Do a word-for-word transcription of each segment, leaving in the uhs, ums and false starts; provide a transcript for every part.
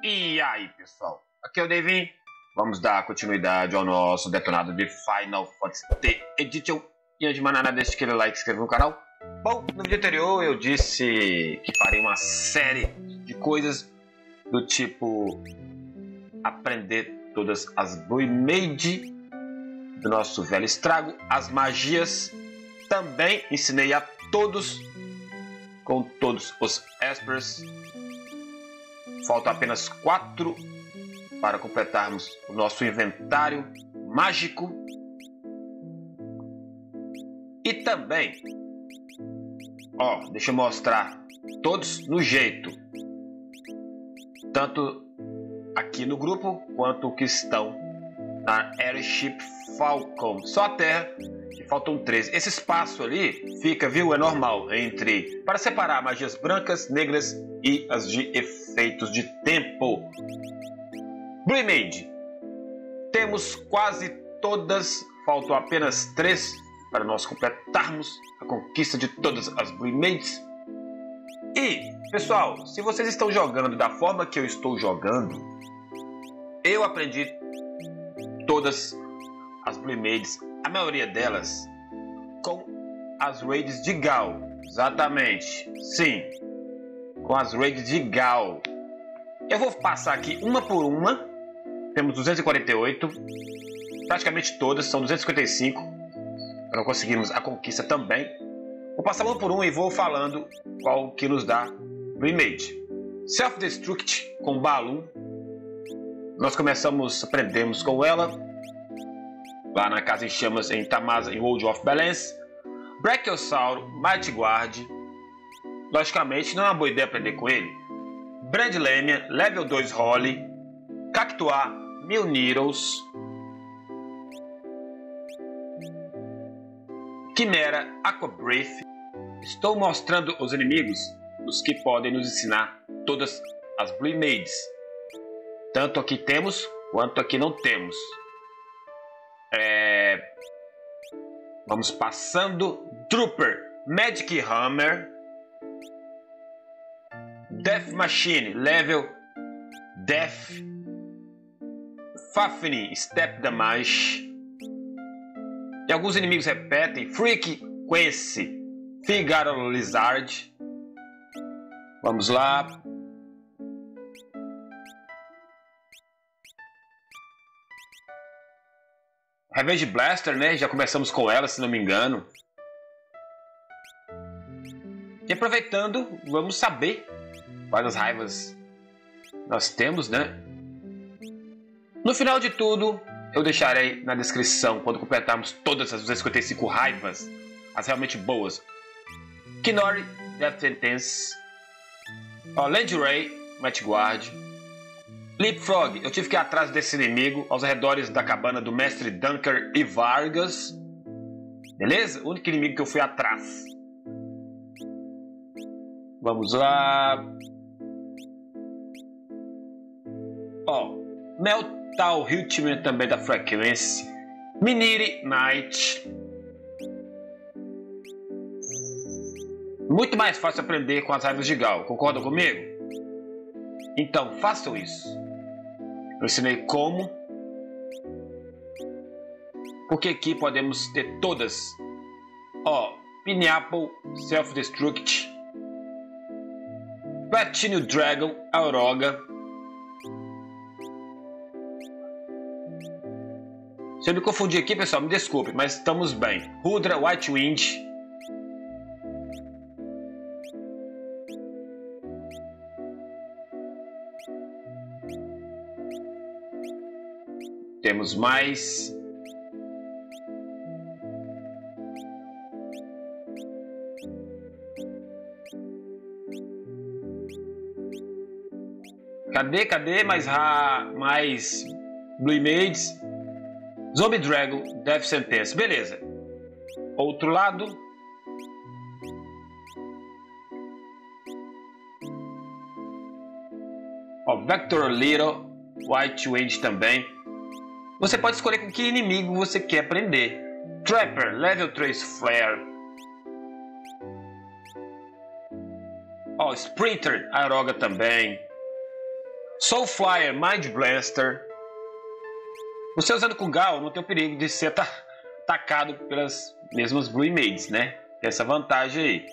E aí, pessoal? Aqui é o Devin. Vamos dar continuidade ao nosso detonado de Final Fantasy T Edition. E antes de mais nada, deixa aquele like e se inscreva no canal. Bom, no vídeo anterior eu disse que farei uma série de coisas do tipo aprender todas as Blue-Made do nosso velho estrago, as magias. Também ensinei a todos com todos os Espers. Faltam apenas quatro para completarmos o nosso inventário mágico. E também, ó, deixa eu mostrar todos no jeito, tanto aqui no grupo quanto que estão na Airship Falcon. Só a Terra, que faltam treze. Esse espaço ali fica, viu, é normal entre para separar magias brancas, negras e as de efeitos de tempo. Blue-Made, temos quase todas, faltam apenas três para nós completarmos a conquista de todas as Blue-Mades. E, pessoal, se vocês estão jogando da forma que eu estou jogando, eu aprendi todas as Blue-Mades, a maioria delas com as raids de Gal. Exatamente, sim, com as raids de Gal. Eu vou passar aqui uma por uma. Temos duzentos e quarenta e oito, praticamente todas, são duzentos e cinquenta e cinco. Para conseguirmos a conquista também. Vou passar uma por uma e vou falando qual que nos dá Blue-Made. Self-Destruct com Balloon. Nós começamos, aprendemos com ela lá na Casa em Chamas em Tamasa, em World of Balance. Brachiosauro, Mighty Guard. Logicamente não é uma boa ideia aprender com ele. Brandlemia, Level dois Holly. Cactuar, Mil Needles. Quimera, Aqua Breath. Estou mostrando os inimigos, os que podem nos ensinar todas as Blue-Mades. Tanto aqui temos, quanto aqui não temos. É... Vamos passando. Trooper, Magic Hammer. Death Machine, Level Death. Fafnir, Step Damage. E alguns inimigos repetem. Frequency, Figaro Lizard. Vamos lá. Revenge Blaster, né? Já começamos com ela, se não me engano. E aproveitando, vamos saber quais as raivas nós temos, né? No final de tudo, eu deixarei na descrição, quando completarmos todas as duzentas e cinquenta e cinco raivas, as realmente boas. Kinori, Death Sentence. Ó, Land Ray, Mighty Guard. Leapfrog, eu tive que ir atrás desse inimigo, aos arredores da cabana do Mestre Dunker e Vargas. Beleza? O único inimigo que eu fui atrás. Vamos lá. Ó, Meltal Hiltman também da Frequency. Miniri Knight. Muito mais fácil aprender com as raivas de Gal, concordam comigo? Então façam isso. Eu ensinei como, porque aqui podemos ter todas. Ó, Pineapple, Self-Destruct, Platinum Dragon, Auroga. Se eu me confundir aqui, pessoal, me desculpe, mas estamos bem. Rudra, White Wind. Temos mais. Cadê, cadê mais ra... mais Blue-Mades? Zombie Dragon, Death Sentence. Beleza. Outro lado. Ó, Vector Little, White Wind também. Você pode escolher com que inimigo você quer aprender. Trapper, Level três Flare. Ó, Sprinter, Auroga também. Soul Flyer, Mind Blaster. Você usando com Gal não tem o perigo de ser atacado pelas mesmas Blue Maids, né? Tem essa vantagem aí.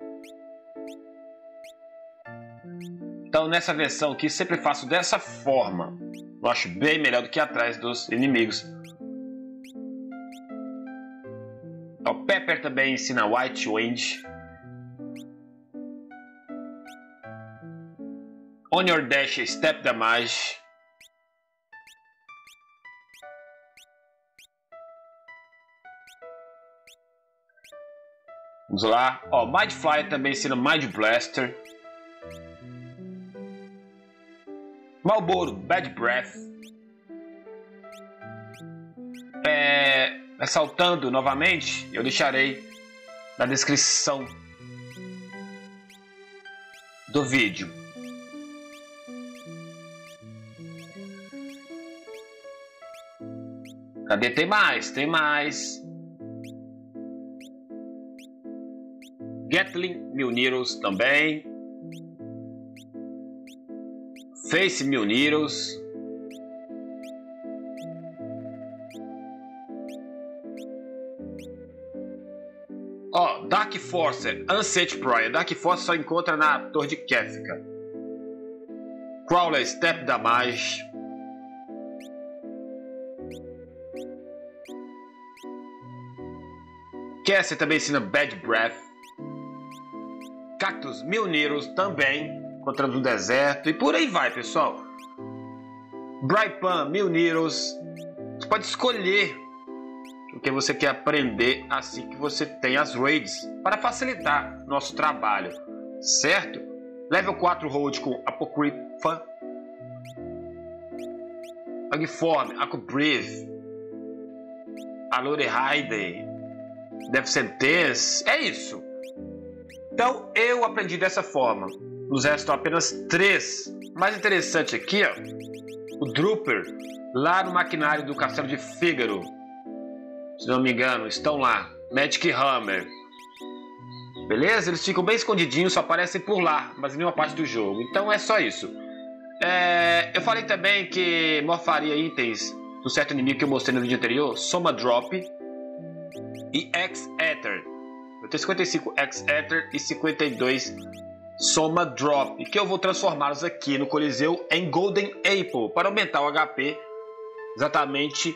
Então nessa versão aqui sempre faço dessa forma. Eu acho bem melhor do que atrás dos inimigos. O Pepper também ensina White Wind. On Your Dash, Step Damage. Vamos lá. Ó, Mind Flyer também ensina Mind Blaster. Malboro, Bad Breath. É, ressaltando novamente, eu deixarei na descrição do vídeo. Cadê? Tem mais, tem mais. Gatling Mil-Needles também. Face Mil-Needles. Ó, Dark Force, Unset Prior. Dark Force só encontra na Torre de Kefka. Crawler, Step Damage. Cassie também ensina Bad Breath. Cactus Mil-Needles também, encontramos no deserto. E por aí vai, pessoal. Braipan, Mil-Needles. Você pode escolher o que você quer aprender assim que você tem as raids, para facilitar nosso trabalho, certo? Level quatro Hold com Apocrypha. Agform, Acobrief. Alorehide. Death Sentence. É isso. Então eu aprendi dessa forma. Nos restam apenas três. Mais interessante aqui, ó, o Drooper, lá no maquinário do Castelo de Fígaro. Se não me engano, estão lá. Magic Hammer. Beleza? Eles ficam bem escondidinhos, só aparecem por lá, mas em nenhuma parte do jogo. Então é só isso. É, eu falei também que morfaria itens do certo inimigo que eu mostrei no vídeo anterior. Soma Drop e X-Ether. Eu tenho cinquenta e cinco X-Ether e cinquenta e dois Soma Drop, que eu vou transformá-los aqui no Coliseu em Golden Apple, para aumentar o H P. Exatamente.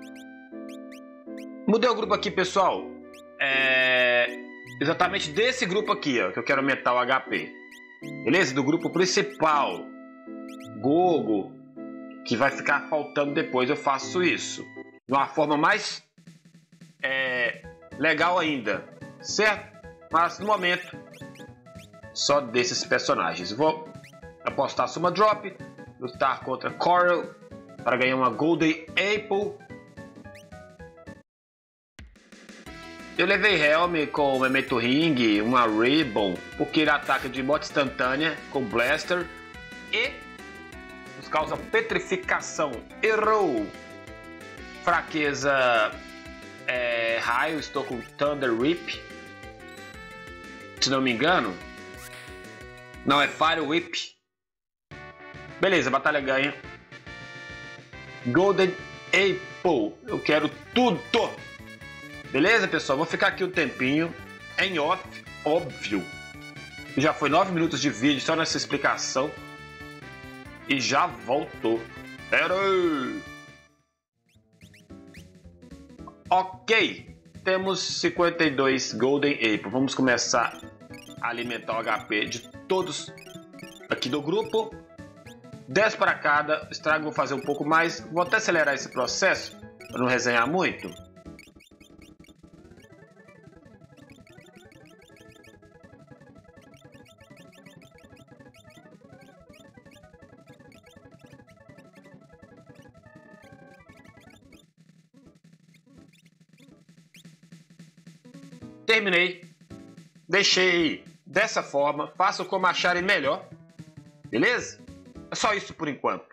Mudei o grupo aqui, pessoal. É... Exatamente desse grupo aqui, ó, que eu quero aumentar o H P. Beleza? Do grupo principal. Gogo, que vai ficar faltando depois, eu faço isso. De uma forma mais é, legal ainda. Certo? Mas no momento só desses personagens. Vou apostar Soma Drop, lutar contra Coral para ganhar uma Golden Apple. Eu levei Helm com o Memento Ring, uma Ribbon, porque ele ataca de moto instantânea com Blaster e nos causa petrificação. Errou! Fraqueza é, raio, estou com Thunder Whip. Se não me engano, não é Fire Whip. Beleza, batalha ganha. Golden Apple, eu quero tudo. Beleza, pessoal? Vou ficar aqui um tempinho em off, óbvio. Já foi nove minutos de vídeo só nessa explicação e já voltou. Pera aí. Ok, temos cinquenta e dois Golden Apple. Vamos começar a alimentar o H P de todos aqui do grupo. dez para cada. Estrago vou fazer um pouco mais. Vou até acelerar esse processo para não resenhar muito. Terminei, deixei dessa forma, façam como acharem melhor, beleza? É só isso por enquanto.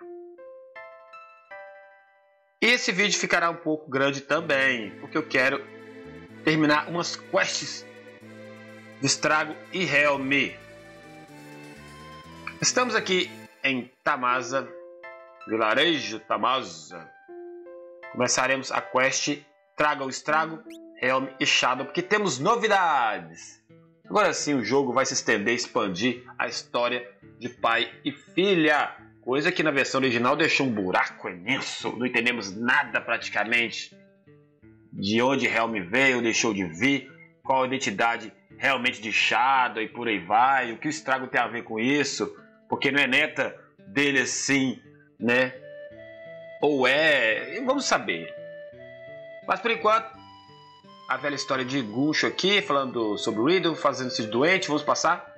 E esse vídeo ficará um pouco grande também, porque eu quero terminar umas quests de Estrago e Helm. Estamos aqui em Tamasa, vilarejo Tamasa. Começaremos a quest Traga o Estrago, Helm e Shadow, porque temos novidades. Agora sim o jogo vai se estender, expandir a história de pai e filha. Coisa que na versão original deixou um buraco imenso. Não entendemos nada praticamente. De onde Helm veio, deixou de vir. Qual a identidade realmente de Shadow e por aí vai. O que o Estrago tem a ver com isso. Porque não é neta dele assim, né? Ou é... Vamos saber. Mas por enquanto, a velha história de Gunsho aqui, falando sobre o Riddle, fazendo-se doente. Vamos passar.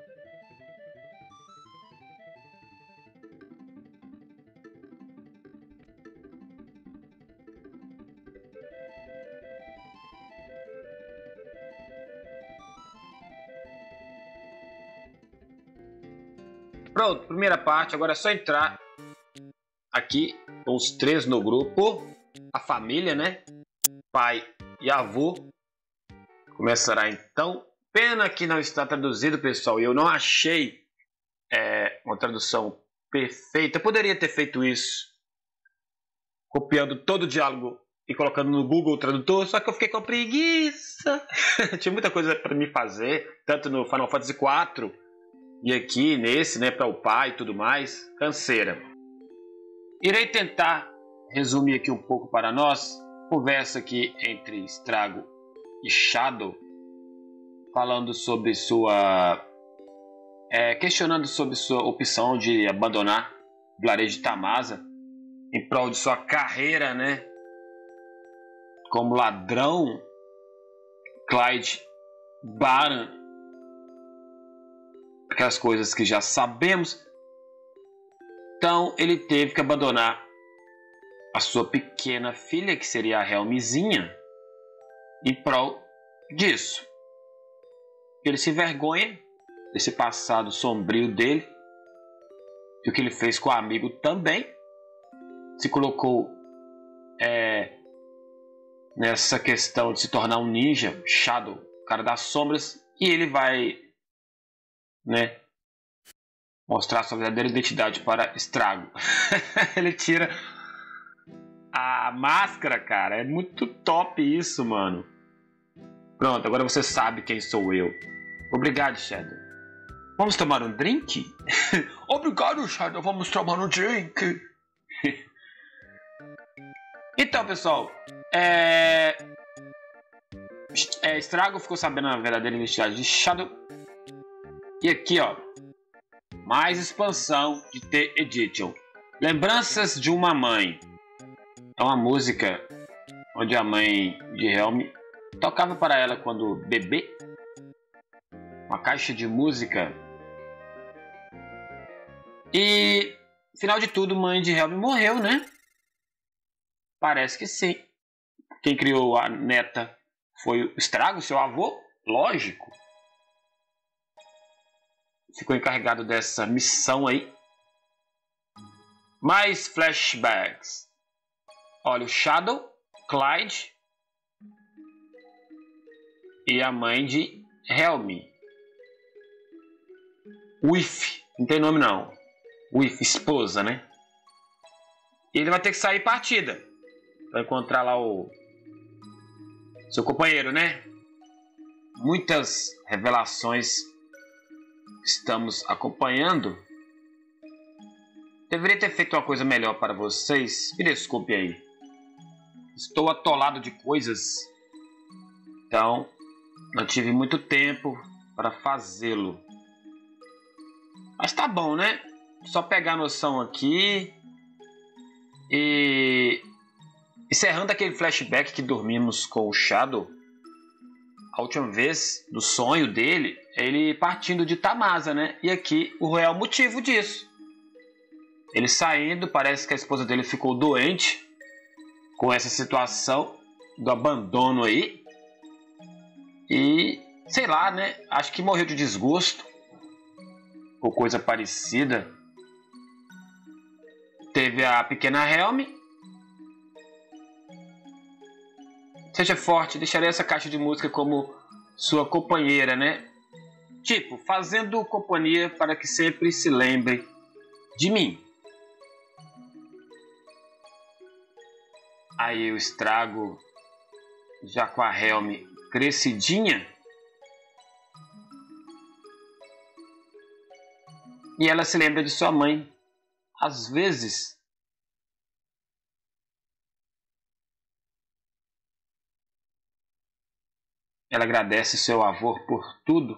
Pronto, primeira parte. Agora é só entrar aqui com os três no grupo. A família, né? Pai e avô. Começará então. Pena que não está traduzido, pessoal. E eu não achei é, uma tradução perfeita. Eu poderia ter feito isso copiando todo o diálogo e colocando no Google Tradutor. Só que eu fiquei com preguiça. Tinha muita coisa para me fazer. Tanto no Final Fantasy quatro. E aqui nesse, né, para upar e tudo mais, canseira. Irei tentar resumir aqui um pouco para nós. Conversa aqui entre Estrago e Shadow, falando sobre sua... É, questionando sobre sua opção de abandonar o vilarejo de Tamasa em prol de sua carreira, né, como ladrão. Clyde Baran, aquelas coisas que já sabemos. Então ele teve que abandonar a sua pequena filha, que seria a Helmzinha, em prol disso. Ele se envergonha desse passado sombrio dele e o que ele fez com o amigo também. Se colocou é, nessa questão de se tornar um ninja, Shadow, cara das sombras, e ele vai, né, mostrar sua verdadeira identidade para Estrago. Ele tira a máscara, cara. É muito top isso, mano. Pronto, agora você sabe quem sou eu. Obrigado, Shadow. Vamos tomar um drink? Obrigado, Shadow. Vamos tomar um drink. Então, pessoal, é... é... Estrago ficou sabendo a verdadeira identidade de Shadow. E aqui, ó, mais expansão de The Edition. Lembranças de uma mãe. É uma música onde a mãe de Helm tocava para ela quando bebê. Uma caixa de música. E, final de tudo, mãe de Helm morreu, né? Parece que sim. Quem criou a neta foi o Estrago, seu avô? Lógico. Ficou encarregado dessa missão aí. Mais flashbacks. Olha, o Shadow, Clyde e a mãe de Helm. Wife, não tem nome não. Wife, esposa, né? E ele vai ter que sair partida para encontrar lá o seu companheiro, né? Muitas revelações estamos acompanhando. Deveria ter feito uma coisa melhor para vocês. Me desculpe aí. Estou atolado de coisas. Então, não tive muito tempo para fazê-lo. Mas tá bom, né? Só pegar a noção aqui. E... encerrando aquele flashback que dormimos com o Shadow. A última vez, do sonho dele, é ele partindo de Tamasa, né? E aqui o real motivo disso. Ele saindo, parece que a esposa dele ficou doente com essa situação do abandono aí. E, sei lá, né? Acho que morreu de desgosto ou coisa parecida. Teve a pequena Helm. Seja forte, deixarei essa caixa de música como sua companheira, né? Tipo, fazendo companhia para que sempre se lembre de mim. Aí eu estrago já com a Helm crescidinha. E ela se lembra de sua mãe. Às vezes, ela agradece seu avô por tudo.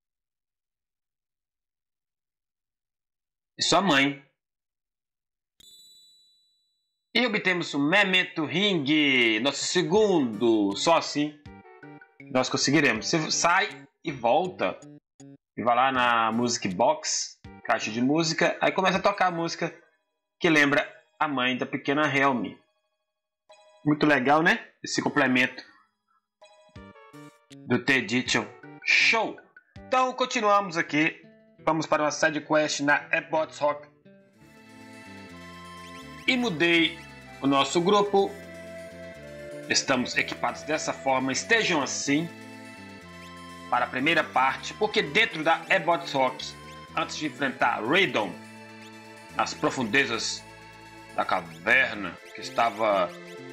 E sua mãe. E obtemos o Memento Ring, nosso segundo. Só assim nós conseguiremos. Você sai e volta. E vai lá na Music Box, caixa de música. Aí começa a tocar a música que lembra a mãe da pequena Helm. Muito legal, né? Esse complemento do The Edition. Show! Então continuamos aqui. Vamos para uma side quest na Ebbot's Rock. E mudei o nosso grupo. Estamos equipados dessa forma. Estejam assim para a primeira parte, porque dentro da Ebbot's Rock, antes de enfrentar Raidon, as profundezas da caverna que estava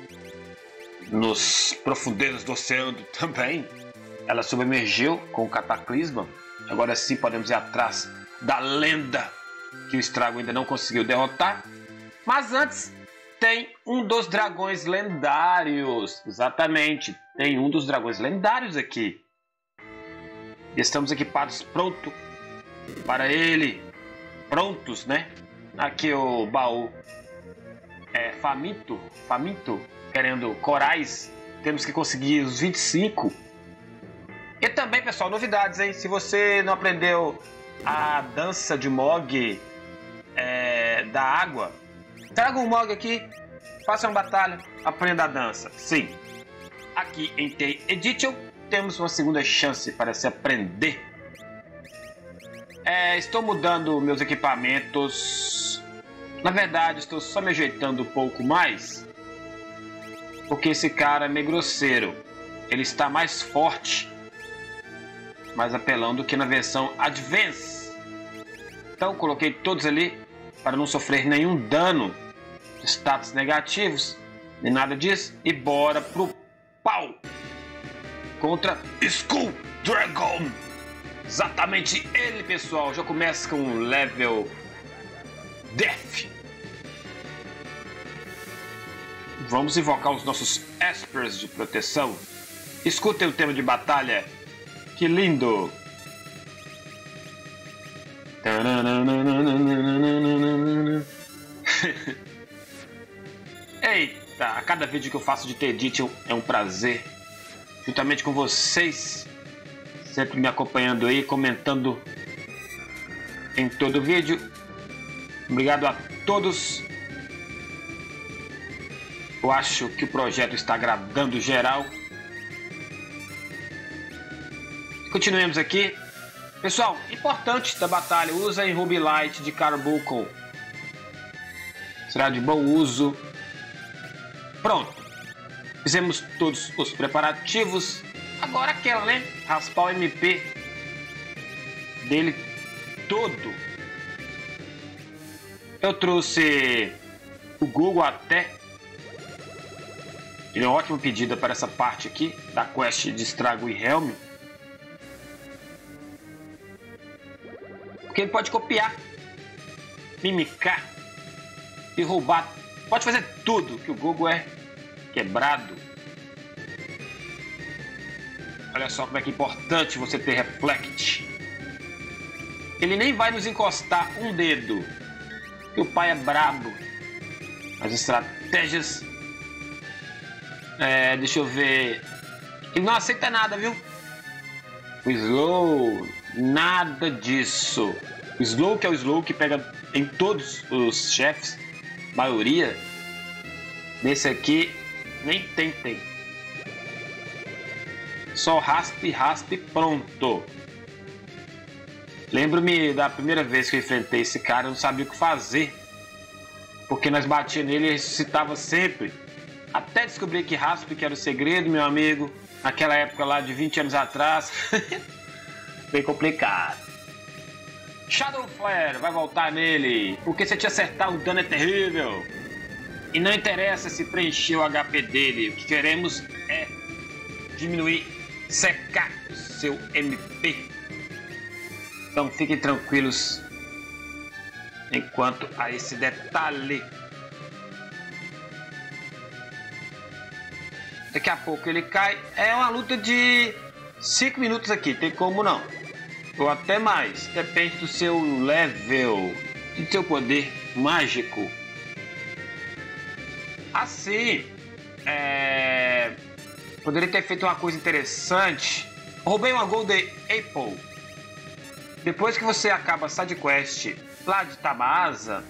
nos profundezas do oceano também, ela submergiu com o cataclisma. Agora sim podemos ir atrás da lenda que o Estrago ainda não conseguiu derrotar. Mas antes tem um dos dragões lendários. Exatamente, tem um dos dragões lendários aqui. Estamos equipados pronto para ele. Prontos, né? Aqui o baú é faminto, faminto, querendo corais. Temos que conseguir os vinte e cinco. E também, pessoal, novidades, hein? Se você não aprendeu a dança de Mog é, da água, traga um Mog aqui, faça uma batalha, aprenda a dança. Sim, aqui em The Edition temos uma segunda chance para se aprender. É, estou mudando meus equipamentos. Na verdade, estou só me ajeitando um pouco mais, porque esse cara é meio grosseiro. Ele está mais forte, mais apelão do que na versão Advance. Então coloquei todos ali para não sofrer nenhum dano, status negativos, nem nada disso. E bora pro pau contra Skull Dragon. Exatamente ele, pessoal. Já começa com um level Death. Vamos invocar os nossos Espers de proteção. Escutem o tema de batalha. Que lindo! Eita, a cada vídeo que eu faço de The Edition é um prazer. Juntamente com vocês, sempre me acompanhando aí, comentando em todo vídeo. Obrigado a todos. Eu acho que o projeto está agradando geral. Continuemos aqui. Pessoal, importante da batalha, usa em Ruby Light de Carbuncle. Será de bom uso. Pronto. Fizemos todos os preparativos. Agora aquela, né? Raspar o M P dele todo. Eu trouxe o Google até. Ele é uma ótima pedida para essa parte aqui da quest de Estrago e Helm. Porque ele pode copiar, mimicar e roubar. Pode fazer tudo, que o Google é quebrado. Olha só como é que é importante você ter Reflect. Ele nem vai nos encostar um dedo, que o pai é brabo. As estratégias... É, deixa eu ver... Ele não aceita nada, viu? O Slow... Nada disso. O Slow, que é o Slow que pega em todos os chefes, maioria. Nesse aqui, nem tentem. Só raspe, raspe, pronto. Lembro-me da primeira vez que eu enfrentei esse cara, eu não sabia o que fazer. Porque nós batíamos nele e ele ressuscitava sempre. Até descobrir que raspe que era o segredo, meu amigo. Naquela época lá de vinte anos atrás. Bem complicado. Shadow Flare vai voltar nele, porque se te acertar o dano é terrível. E não interessa se preencher o H P dele, o que queremos é diminuir, secar o seu M P. Então fiquem tranquilos enquanto a esse detalhe. Daqui a pouco ele cai. É uma luta de cinco minutos aqui, tem como não. Ou até mais, depende do seu level, do seu poder mágico. Assim, é... poderia ter feito uma coisa interessante. Roubei uma Golden Apple. Depois que você acaba a side quest lá de Tamasa,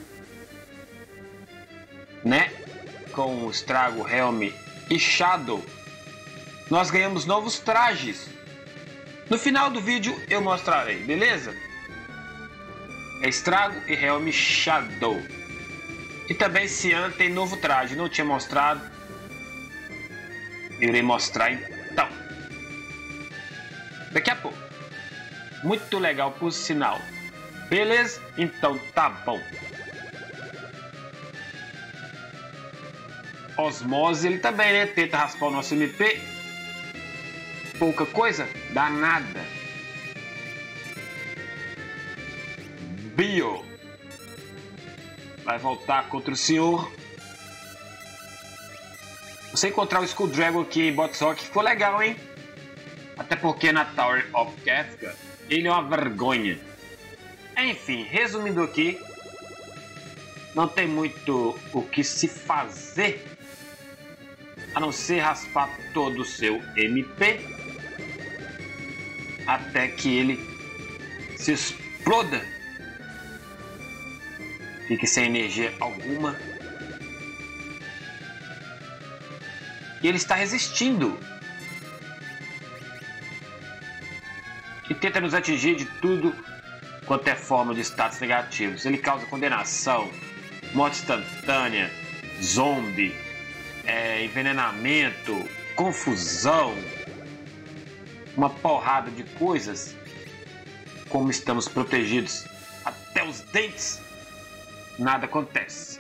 né, com o Estrago, Helm e Shadow, nós ganhamos novos trajes. No final do vídeo eu mostrarei, beleza? É Estrago e Helm Shadow. E também Cian tem novo traje, não tinha mostrado. Eu irei mostrar então. Daqui a pouco. Muito legal por sinal. Beleza? Então tá bom. Osmose ele também, né? Tenta raspar o nosso M P. Pouca coisa? Dá nada. Bio vai voltar contra o senhor. Você encontrar o Skull Dragon aqui em Botsok ficou legal, hein? Até porque na Tower of Kefka ele é uma vergonha. Enfim, resumindo aqui, não tem muito o que se fazer a não ser raspar todo o seu M P até que ele se exploda. Fique sem energia alguma. E ele está resistindo. E tenta nos atingir de tudo quanto é forma de status negativos. Ele causa condenação, morte instantânea, zombie, é, envenenamento, confusão, uma porrada de coisas. Como estamos protegidos até os dentes, nada acontece.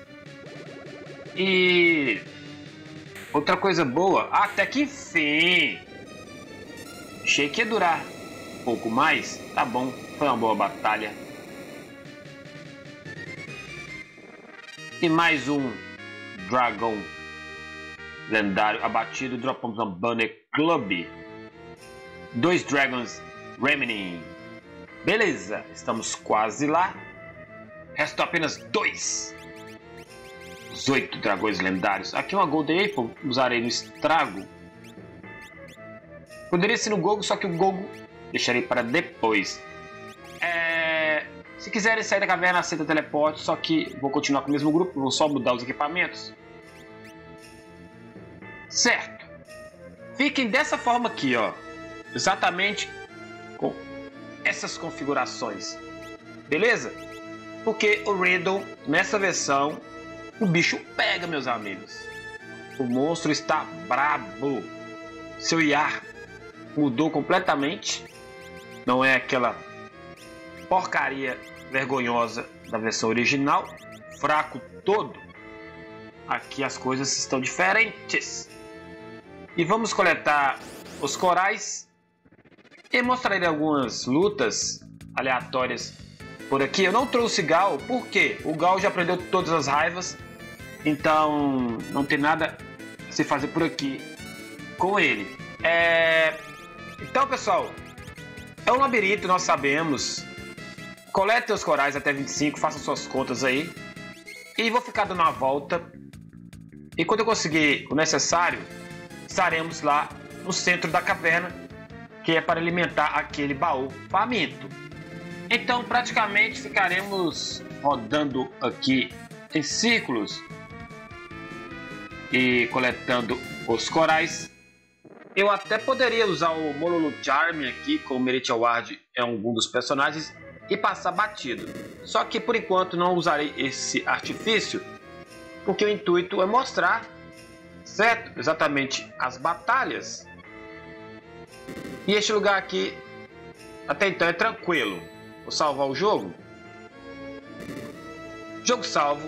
E outra coisa boa, até que enfim, achei que ia durar um pouco mais. Tá bom, foi uma boa batalha. E mais um Dragon lendário abatido. Dropamos um Banner Club. Dois Dragons Remaining. Beleza, estamos quase lá. Restam apenas dois. Os oito dragões lendários. Aqui uma Golden Apple, usarei no Estrago. Poderia ser no Gogo, só que o Gogo deixarei para depois. É... Se quiserem sair da caverna, aceita teleporte, só que vou continuar com o mesmo grupo, vou só mudar os equipamentos. Certo. Fiquem dessa forma aqui, ó. Exatamente com essas configurações. Beleza? Porque o Riddle, nessa versão, o bicho pega, meus amigos. O monstro está brabo. Seu I A mudou completamente. Não é aquela porcaria vergonhosa da versão original. Fraco todo. Aqui as coisas estão diferentes. E vamos coletar os corais. E mostrarei algumas lutas aleatórias por aqui. Eu não trouxe Gal, porque o Gal já aprendeu todas as raivas. Então não tem nada a se fazer por aqui com ele. É... Então, pessoal, é um labirinto, nós sabemos. Coletem os corais até vinte e cinco, façam suas contas aí. E vou ficar dando uma volta. E quando eu conseguir o necessário, estaremos lá no centro da caverna, que é para alimentar aquele baú faminto. Então praticamente ficaremos rodando aqui em círculos e coletando os corais. Eu até poderia usar o Mololo Charm aqui, com o Merit Award é algum dos personagens, e passar batido. Só que por enquanto não usarei esse artifício, porque o intuito é mostrar, certo? Exatamente as batalhas. E este lugar aqui até então é tranquilo. Vou salvar o jogo. Jogo salvo.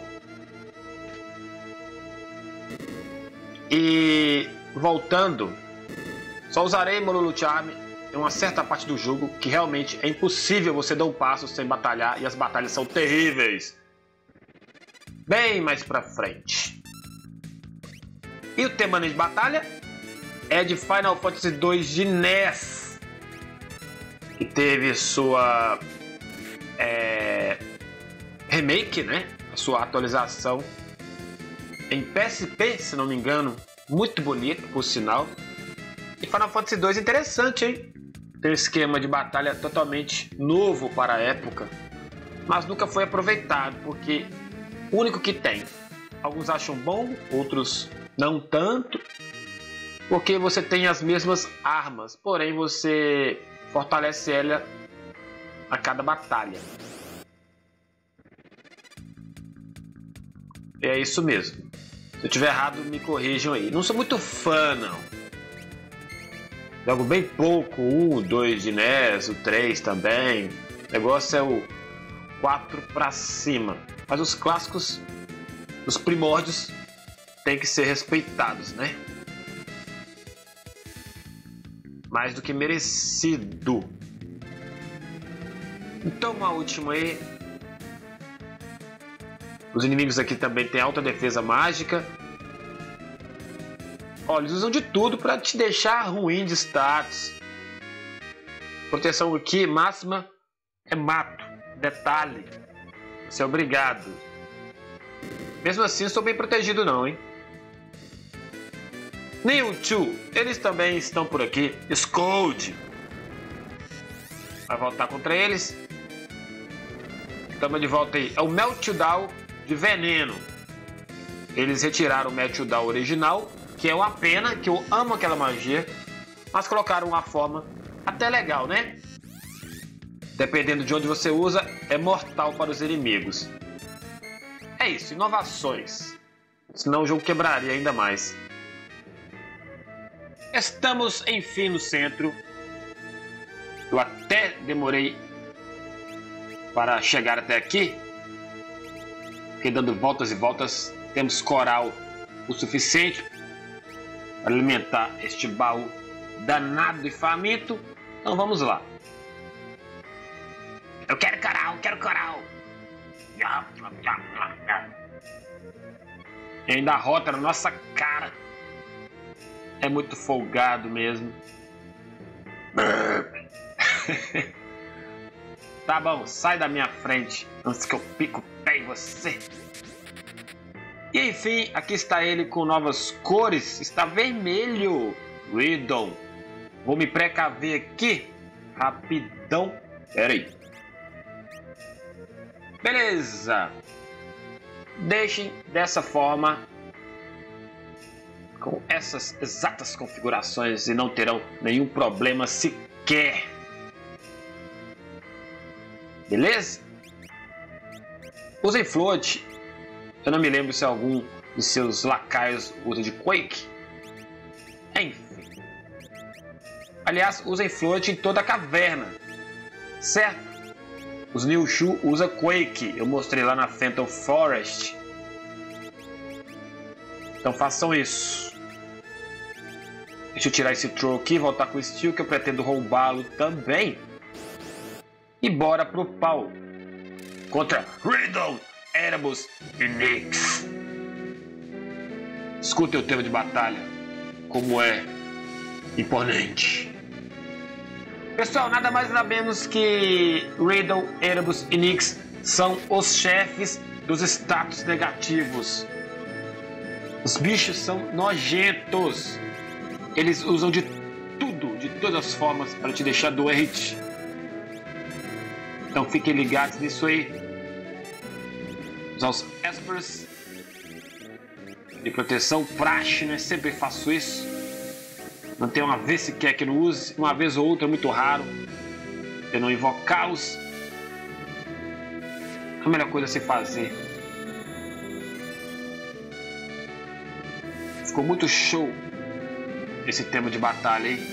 E voltando, só usarei Molulu Charm em uma certa parte do jogo que realmente é impossível você dar um passo sem batalhar e as batalhas são terríveis. Bem mais pra frente. E o tema de batalha é de Final Fantasy dois de N E S, que teve sua é, remake, né? A sua atualização em P S P, se não me engano, muito bonito, por sinal. E Final Fantasy dois é interessante, hein? Tem um esquema de batalha totalmente novo para a época, mas nunca foi aproveitado, porque o único que tem. Alguns acham bom, outros não tanto, porque você tem as mesmas armas, porém você fortalece ela a cada batalha. É isso mesmo. Se eu tiver errado, me corrijam aí. Não sou muito fã, não. Jogo bem pouco, o um, o dois de N E S, o três também. O negócio é o quatro pra cima. Mas os clássicos, os primórdios, tem que ser respeitados, né? Mais do que merecido. Então, uma última aí. Os inimigos aqui também têm alta defesa mágica. Olha, eles usam de tudo para te deixar ruim de status. Proteção aqui máxima é mato. Detalhe. Você é obrigado. Mesmo assim, estou bem protegido não, hein? Mewtwo, eles também estão por aqui. Scold. Vai voltar contra eles. Estamos de volta aí. É o Meltdown de veneno. Eles retiraram o Meltdown original, que é uma pena, que eu amo aquela magia, mas colocaram uma forma até legal, né? Dependendo de onde você usa, é mortal para os inimigos. É isso, inovações. Senão o jogo quebraria ainda mais. Estamos, enfim, no centro. Eu até demorei para chegar até aqui. Fiquei dando voltas e voltas. Temos coral o suficiente para alimentar este baú danado e faminto. Então vamos lá. Eu quero coral, quero coral. E ainda a rota na nossa cara. É muito folgado mesmo. Tá bom, sai da minha frente antes que eu pico o pé em você. E enfim, aqui está ele com novas cores. Está vermelho. Riddle. Vou me precaver aqui. Rapidão. Pera aí. Beleza. Deixem dessa forma, com essas exatas configurações, e não terão nenhum problema sequer. Beleza? Usem float. Eu não me lembro se algum de seus lacaios usa de Quake. Enfim. Aliás, usem float em toda a caverna. Certo? Os Nilshu usa Quake. Eu mostrei lá na Phantom Forest. Então façam isso. Deixa eu tirar esse throw aqui, voltar com o Steel, que eu pretendo roubá-lo também. E bora pro pau. Contra Riddle, Erebus e Nyx. Escutem o tema de batalha. Como é imponente. Pessoal, nada mais nada menos que Riddle, Erebus e Nyx são os chefes dos status negativos. Os bichos são nojentos. Eles usam de tudo, de todas as formas, para te deixar doente. Então fiquem ligados nisso aí. Usar os Espers de proteção, praxe, né? Sempre faço isso. Não tem uma vez sequer que não use, uma vez ou outra é muito raro. Eu não invocá-los. É a melhor coisa a se fazer. Ficou muito show esse tema de batalha aí.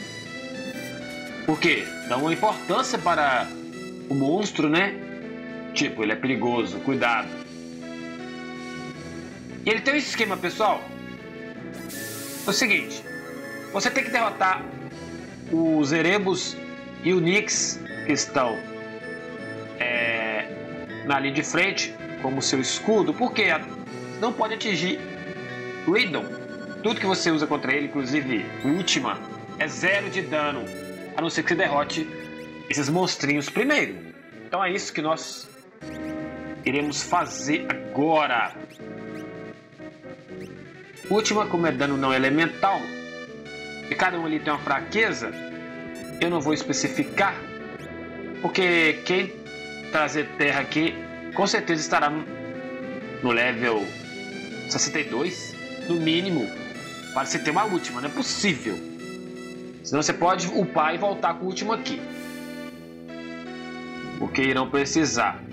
Por quê? Dá uma importância para o monstro, né? Tipo, ele é perigoso, cuidado. E ele tem um esquema, pessoal. É o seguinte, você tem que derrotar os Erebos e o Nyx que estão é, na linha de frente como seu escudo, porque não pode atingir Riddle. Tudo que você usa contra ele, inclusive Última, é zero de dano, a não ser que você derrote esses monstrinhos primeiro. Então é isso que nós iremos fazer agora. Última, como é dano não elemental, e cada um ali tem uma fraqueza, eu não vou especificar, porque quem trazer terra aqui com certeza estará no, no level sessenta e dois, no mínimo, para você ter uma última, não é possível. Senão você pode upar e voltar com o último aqui, porque irão precisar.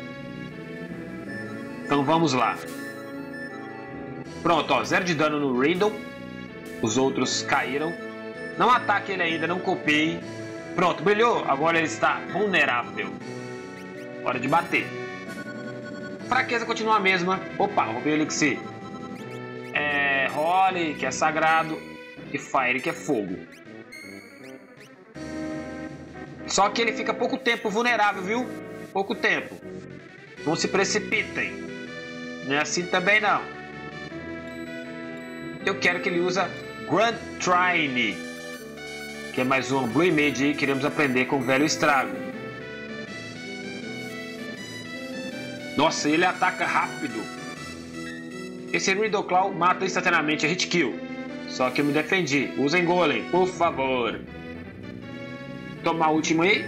Então vamos lá. Pronto, ó, zero de dano no Riddle. Os outros caíram. Não ataque ele ainda, não copie. Pronto, brilhou. Agora ele está vulnerável. Hora de bater. Fraqueza continua a mesma. Opa, roubei o Elixir. É, Holy, que é sagrado. E Fire, que é fogo. Só que ele fica pouco tempo vulnerável, viu? Pouco tempo. Não se precipitem. Não é assim também não. Eu quero que ele usa Grand Trine, que é mais um Blue Mage aí que queremos aprender com o velho estrago. Nossa, ele ataca rápido. Esse Riddle Claw mata instantaneamente a hit kill. Só que eu me defendi. Usem Golem, por favor. Tomar o último aí.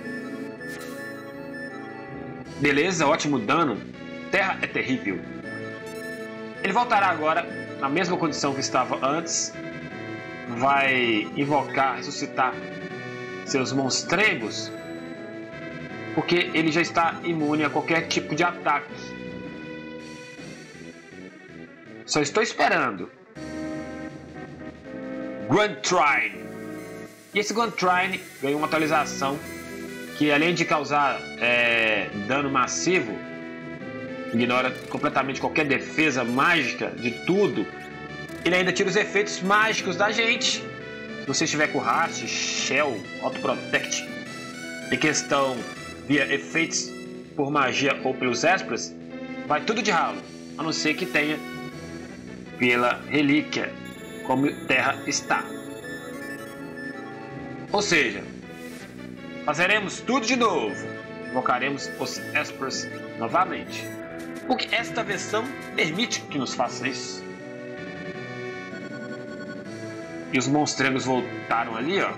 Beleza, ótimo dano. Terra é terrível. Ele voltará agora na mesma condição que estava antes. Vai invocar, ressuscitar seus monstrengos, porque ele já está imune a qualquer tipo de ataque. Só estou esperando. Grand Trine. E esse Grand Trine ganhou uma atualização que, além de causar é, dano massivo, ignora completamente qualquer defesa mágica de tudo. Ele ainda tira os efeitos mágicos da gente. Se você estiver com Haste, Shell, Auto Protect, em questão via efeitos por magia ou pelos Espras, vai tudo de ralo, a não ser que tenha pela relíquia, como Terra está. Ou seja, fazeremos tudo de novo. Invocaremos os Espers novamente, porque esta versão permite que nos faça isso. E os monstrengos voltaram ali, ó.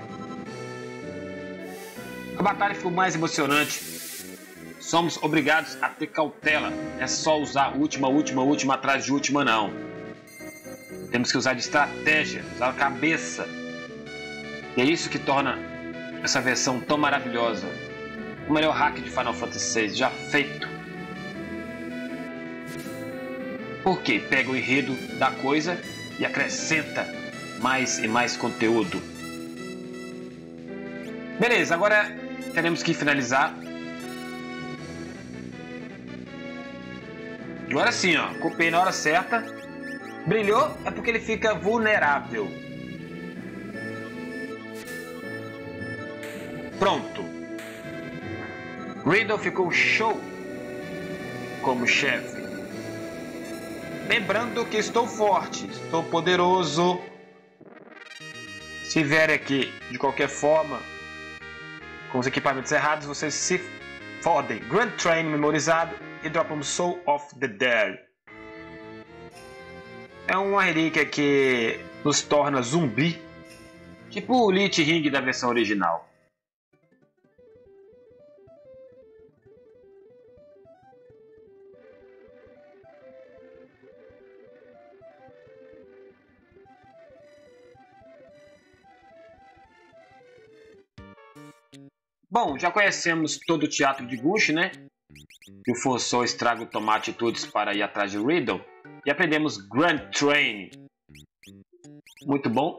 A batalha ficou mais emocionante. Somos obrigados a ter cautela. Não é só usar última, última, última atrás de última, não. Temos que usar de estratégia, usar a cabeça. E é isso que torna essa versão tão maravilhosa. O melhor hack de Final Fantasy seis já feito. Porque pega o enredo da coisa e acrescenta mais e mais conteúdo. Beleza, agora teremos que finalizar. Agora sim, ó, copiei na hora certa. Brilhou é porque ele fica vulnerável. Pronto. Riddle ficou show como chefe. Lembrando que estou forte, estou poderoso. Se vier aqui de qualquer forma com os equipamentos errados, vocês se fodem. Grand Trine memorizado e dropamos Soul of the Dead. É uma relíquia que nos torna zumbi, tipo o Lich Ring da versão original. Bom, já conhecemos todo o teatro de Gush, né? Que forçou estraga o tomate atitudes para ir atrás de Riddle. E aprendemos Grand Trine. Muito bom.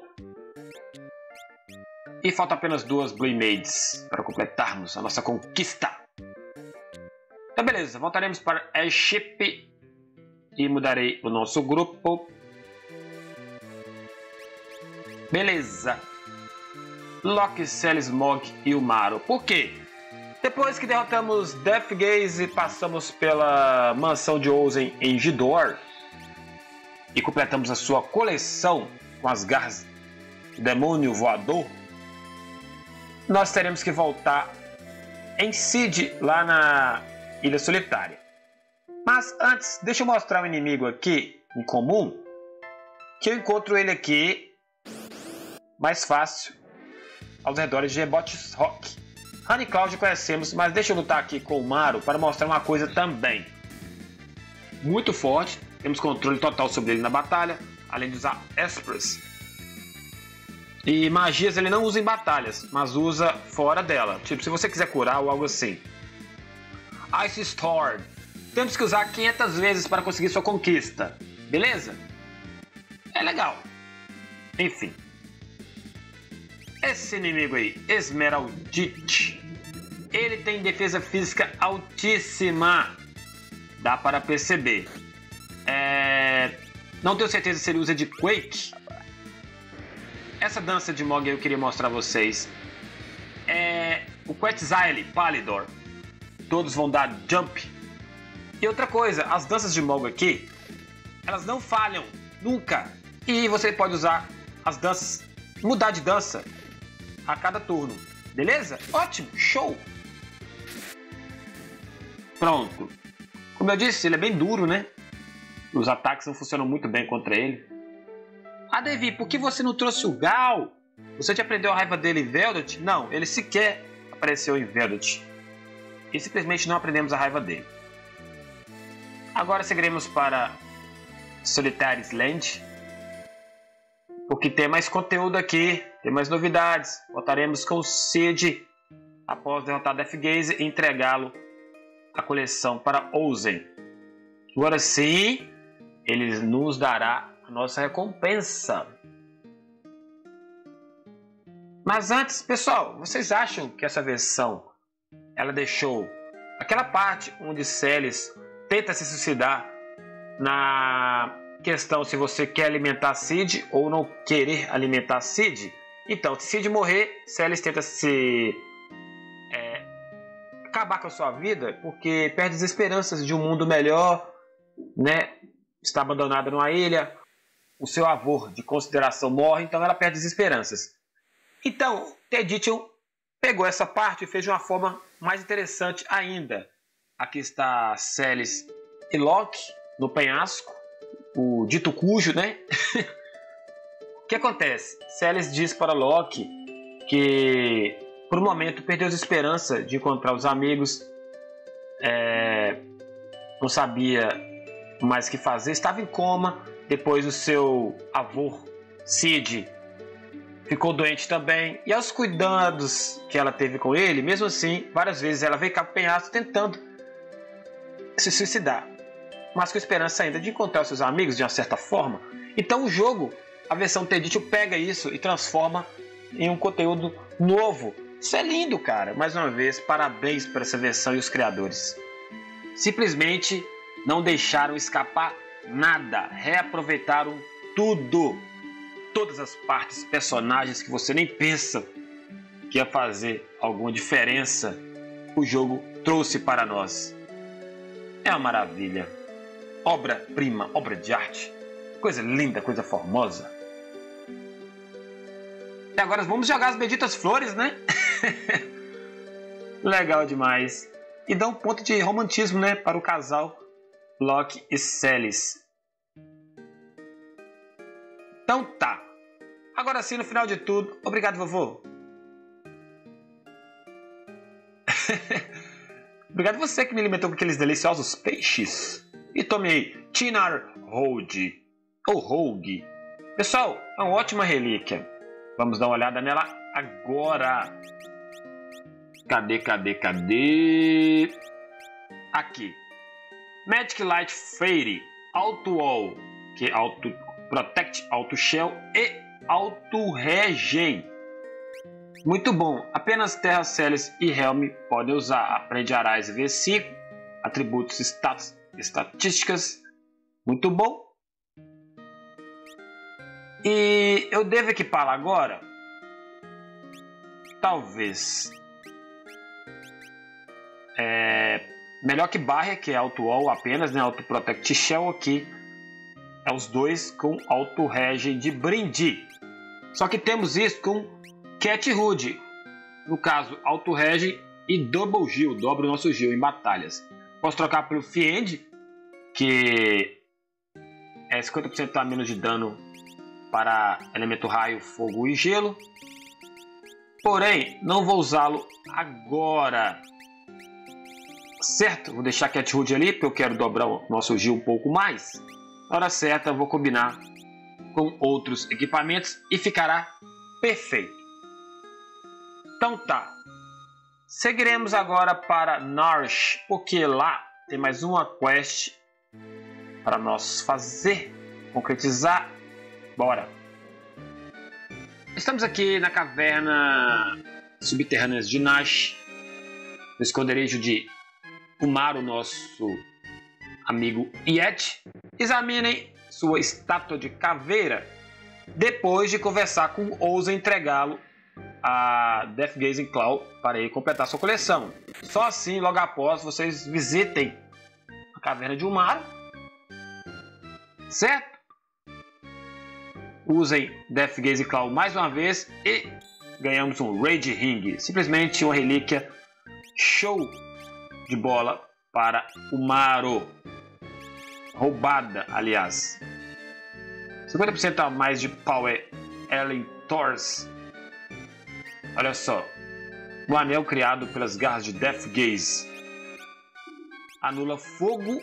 E falta apenas duas Blue Maids para completarmos a nossa conquista. Então beleza. Beleza, voltaremos para Airship e mudarei o nosso grupo. Beleza. Locke, Celes, Smog e o Maru. Por quê? Depois que derrotamos Death Gaze e passamos pela mansão de Ozen em Gidor e completamos a sua coleção com as garras do demônio voador, nós teremos que voltar em Seed, lá na Ilha Solitária. Mas antes, deixa eu mostrar um inimigo aqui em comum, que eu encontro ele aqui mais fácil aos redores de Ebots Rock. Honey Cloud conhecemos, mas deixa eu lutar aqui com o Maru para mostrar uma coisa também. Muito forte, temos controle total sobre ele na batalha, além de usar Express. E magias ele não usa em batalhas, mas usa fora dela. Tipo, se você quiser curar ou algo assim. Ice Storm. Temos que usar quinhentas vezes para conseguir sua conquista. Beleza? É legal. Enfim. Esse inimigo aí, Esmeraldite. Ele tem defesa física altíssima. Dá para perceber. É... Não tenho certeza se ele usa de Quake. Essa dança de Mog eu queria mostrar a vocês. É o Quetzalcoatl Palidor. Todos vão dar jump. E outra coisa, as danças de Mog aqui, elas não falham, nunca. E você pode usar as danças, mudar de dança a cada turno. Beleza? Ótimo, show! Pronto. Como eu disse, ele é bem duro, né? Os ataques não funcionam muito bem contra ele. Ah, Devi, por que você não trouxe o Gal? Você já aprendeu a raiva dele em Veldet? Não, ele sequer apareceu em Veldet. E simplesmente não aprendemos a raiva dele. Agora seguiremos para Solitaire's Land. Porque tem mais conteúdo aqui, tem mais novidades. Voltaremos com o Cid após derrotar Death Gaze e entregá-lo a coleção para Ozen. Agora sim, ele nos dará a nossa recompensa. Mas antes, pessoal, vocês acham que essa versão ela deixou aquela parte onde Celes tenta se suicidar na questão se você quer alimentar Cid ou não querer alimentar Cid? Então, se Cid morrer, Celes tenta se é, acabar com a sua vida porque perde as esperanças de um mundo melhor, né? Está abandonada numa ilha, o seu avô de consideração morre, então ela perde as esperanças. Então, Tedition pegou essa parte e fez de uma forma mais interessante ainda. Aqui está Celes e Locke no penhasco, o dito cujo, né? O que acontece? Celes diz para Locke que por um momento perdeu as esperanças de encontrar os amigos, é, não sabia mais o que fazer, estava em coma. Depois o seu avô Cid ficou doente também, e aos cuidados que ela teve com ele, mesmo assim, várias vezes ela veio cá para o penhasco tentando se suicidar, mas com esperança ainda de encontrar os seus amigos de uma certa forma. Então o jogo, a versão Tedition, pega isso e transforma em um conteúdo novo. Isso é lindo, cara. Mais uma vez, parabéns por essa versão e os criadores. Simplesmente não deixaram escapar nada, reaproveitaram tudo. Todas as partes, personagens que você nem pensa que ia fazer alguma diferença, o jogo trouxe para nós. É uma maravilha. Obra-prima, obra de arte. Coisa linda, coisa formosa. E agora vamos jogar as benditas flores, né? Legal demais. E dá um ponto de romantismo, né, para o casal Locke e Celes. Então tá. Agora sim, no final de tudo, obrigado, vovô. Obrigado você que me alimentou com aqueles deliciosos peixes. E tome aí, Tinar Rogue. Ou Rogue. Pessoal, é uma ótima relíquia. Vamos dar uma olhada nela agora. Cadê, cadê, cadê? Aqui. Magic Light Fairy. Auto Wall. Que é Auto Protect, Auto Shell e Auto Regen. Muito bom. Apenas Terra, Celes e Helm podem usar. Aprende Arais V cinco. atributos, status, estatísticas. Muito bom. E eu devo equipá-la agora? Talvez. É... Melhor que Barrier, que é Auto Wall apenas, né? Auto Protect Shell aqui. É os dois com Auto Rege de brinde. Só que temos isso com Cat Hood. No caso, Auto Rege e Double Gil. Dobra o nosso Gil em batalhas. Posso trocar pelo Fiend, que é cinquenta por cento a menos de dano para elemento raio, fogo e gelo. Porém, não vou usá-lo agora. Certo? Vou deixar Cat Hood ali, porque eu quero dobrar o nosso Gil um pouco mais. Na hora certa, vou combinar com outros equipamentos e ficará perfeito. Então tá. Seguiremos agora para Nourish, porque lá tem mais uma quest para nós fazer, concretizar. Bora! Estamos aqui na caverna subterrânea de Nash, no esconderijo de Umaro, nosso amigo Yeti. Examinem sua estátua de caveira depois de conversar com o Ousa entregá-lo a Death Gazing Claw para ele completar sua coleção. Só assim, logo após, vocês visitem a caverna de Umaro, certo? Usem Death Gazing Claw mais uma vez e ganhamos um Rage Ring, simplesmente uma relíquia show de bola para Umaro. Roubada, aliás. cinquenta por cento a mais de Power Ellen Thors. Olha só. Um anel criado pelas garras de Death Gaze. Anula fogo.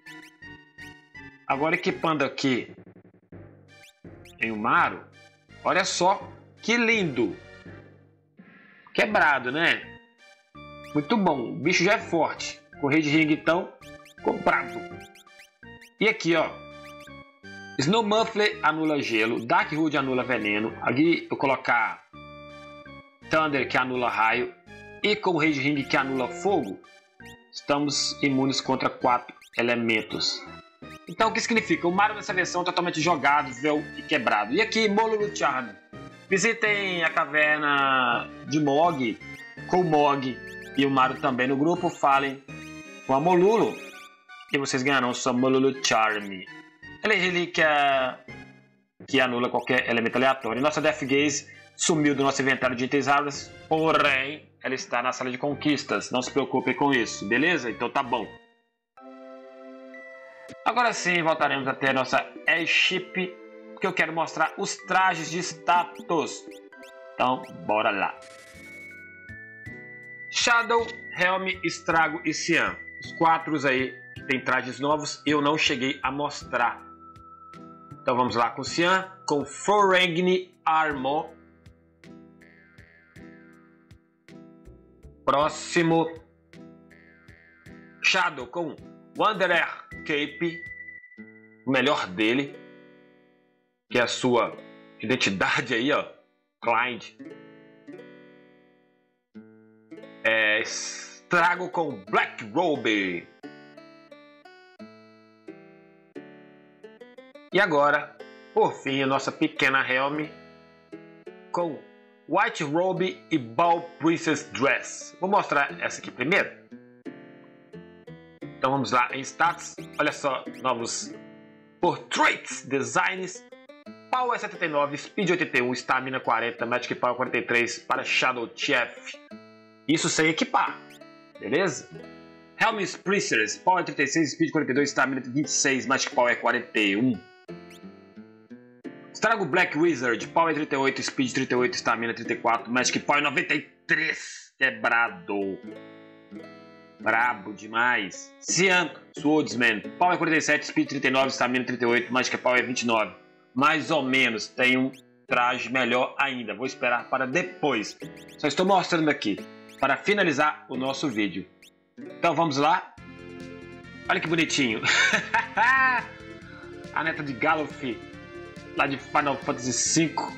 Agora equipando aqui em Umaro. Olha só que lindo. Quebrado, né? Muito bom. O bicho já é forte. Com o Rage Ring, então, comprado. E aqui, ó. Snow Muffler anula gelo. Dark Hood anula veneno. Aqui eu colocar Thunder, que anula raio. E com o Rage Ring, que anula fogo, estamos imunes contra quatro elementos. Então, o que significa? O Mario nessa versão é totalmente jogável e quebrado. E aqui, Molulu Charm. Visitem a caverna de Mog, com o Mog e o Mario também no grupo. Falem com a Molulu e vocês ganharão sua Molulu Charm. Ela é relíquia que anula qualquer elemento aleatório. Nossa Death Gaze sumiu do nosso inventário de itens raros, porém, ela está na sala de conquistas. Não se preocupem com isso, beleza? Então tá bom. Agora sim, voltaremos a ter a nossa Airship, porque eu quero mostrar os trajes de status. Então, bora lá. Shadow, Helm, Estrago e Cyan. Os quatro aí que tem trajes novos, eu não cheguei a mostrar. Então vamos lá com o Cyan, com Foragni Armor. Próximo, Shadow com Wanderer Cape, o melhor dele, que é a sua identidade aí, ó, Client. É, Estrago com Black Robe. E agora, por fim, a nossa pequena Helm com White Robe e Ball Princess Dress. Vou mostrar essa aqui primeiro. Então vamos lá em Stats. Olha só, novos Portraits, Designs. Power setenta e nove, Speed oitenta e um, Stamina quarenta, Magic Power quarenta e três para Shadow Chief. Isso sem equipar, beleza? Helm's Princess, Power trinta e seis, Speed quarenta e dois, Stamina vinte e seis, Magic Power quarenta e um. Estrago Black Wizard, Power trinta e oito, Speed trinta e oito, Stamina trinta e quatro, Magic Power noventa e três. Quebrado. Brabo demais. Cyan Swordsman, Power quarenta e sete, Speed trinta e nove, Stamina trinta e oito, Magic Power vinte e nove. Mais ou menos, tem um traje melhor ainda. Vou esperar para depois. Só estou mostrando aqui para finalizar o nosso vídeo. Então vamos lá. Olha que bonitinho. A neta de Gallif, lá de Final Fantasy cinco.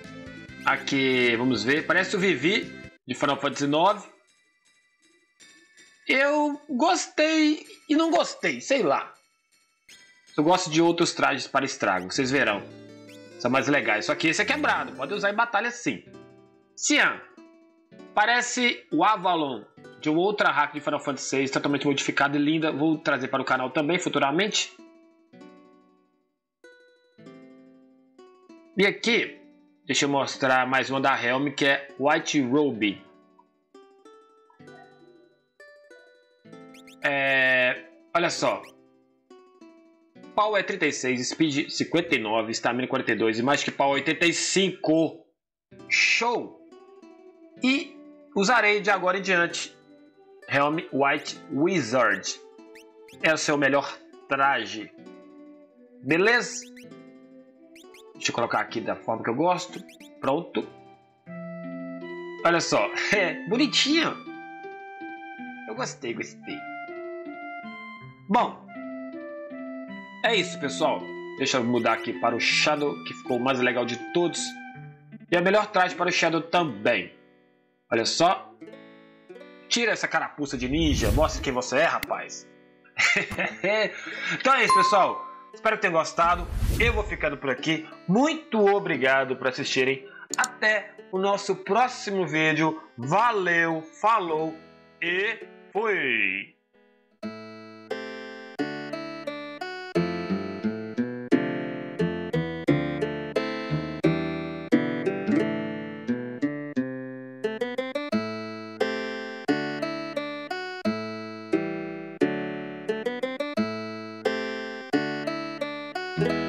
Aqui, vamos ver. Parece o Vivi de Final Fantasy nove. Eu gostei e não gostei, sei lá. Eu gosto de outros trajes para estrago, vocês verão. São mais legais, só que esse é quebrado, pode usar em batalha sim. Cian. Parece o Avalon, de uma outra hack de Final Fantasy seis, totalmente modificada e linda. Vou trazer para o canal também, futuramente. E aqui, deixa eu mostrar mais uma da Helm, que é White Robe. É, olha só. Power é trinta e seis, Speed cinquenta e nove, Stamina quarenta e dois e Magic Power oitenta e cinco. Show! E usarei de agora em diante Helm White Wizard. É o seu melhor traje. Beleza? Deixa eu colocar aqui da forma que eu gosto. Pronto. Olha só. É bonitinho. Eu gostei, gostei. Bom. É isso, pessoal. Deixa eu mudar aqui para o Shadow, que ficou o mais legal de todos. E a melhor traje para o Shadow também. Olha só. Tira essa carapuça de ninja. Mostra quem você é, rapaz. Então é isso, pessoal. Espero que tenham gostado. Eu vou ficando por aqui. Muito obrigado por assistirem. Até o nosso próximo vídeo. Valeu, falou e fui! Thank you.